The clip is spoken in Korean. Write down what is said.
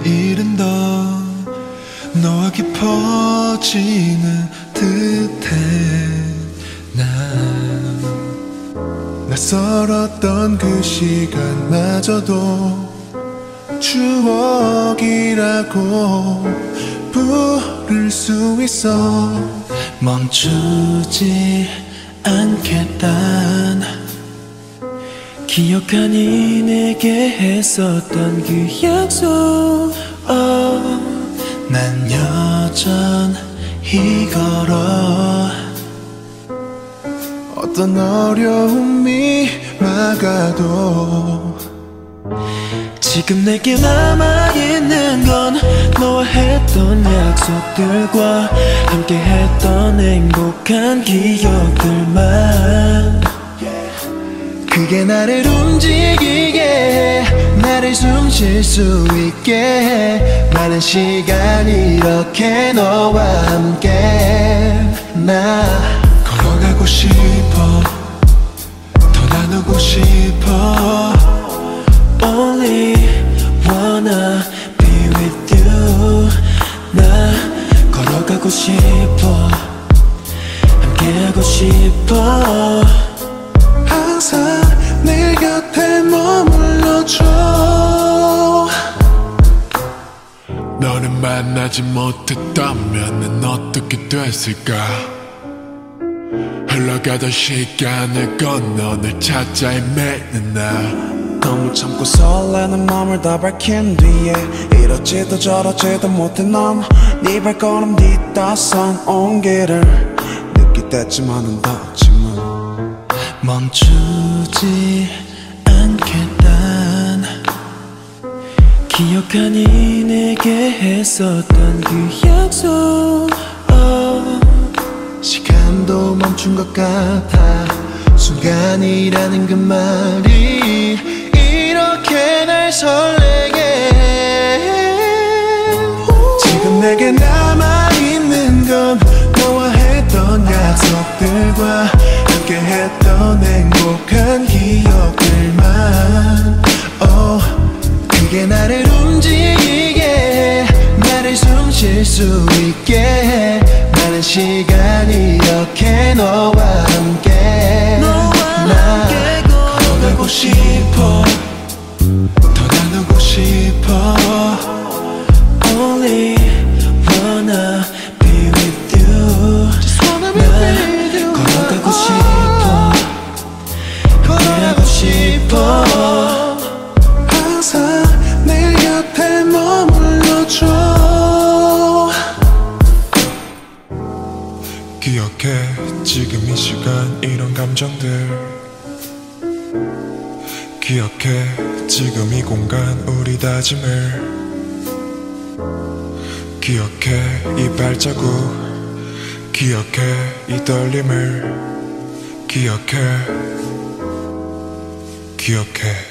일은 더 너와 깊어지는 듯해. 난 낯설었던 그 시간마저도 추억이라고 부를 수 있어. 멈추지 않겠단 기억하니 내게 했었던 그 약속. 난 여전히 걸어. 어떤 어려움이 막아도 지금 내게 남아있는 건 너와 했던 약속들과 함께 했던 행복한 기억들만. 그게 나를 움직이게 해, 나를 숨 쉴 수 있게 해. 많은 시간 이렇게 너와 함께 나 걸어가고 싶어. 더 나누고 싶어. Only wanna be with you. 나 걸어가고 싶어. 함께하고 싶어. 항상 내 곁에 머물러줘. 너를 만나지 못했다면 난 어떻게 됐을까. 흘러가던 시간을 건너 널 찾아 헤매는 나. 너무 참고 설레는 마음을 다 밝힌 뒤에 이렇지도 저렇지도 못해 넌 네 발걸음 뒤따선 온기를 느낄 때쯤만은 닿지만 멈추지 않겠단 기억하니 내게 했었던 그 약속. 시간도 멈춘 것 같아. 순간이라는 그 말이 이렇게 날 설레게 해. 지금 내게 남아있는 건 너와 했던 약속들과 함께 했던 행복한 기억들만. 그게 나를 움직이게 해, 나를 숨 쉴 수 있게 해. 많은 시간 이렇게 너와 함께 나 걸어가고 싶어. 더 나누고 싶어. Only wanna be with you. 나 걸어가고 싶어. 함께하고 싶어. 항상 내 곁에 머물러줘. 기억해 지금 이 시간 이런 감정들. 기억해 지금 이 공간 우리 다짐을. 기억해 이 발자국. 기억해 이 떨림을. 기억해. 기억해.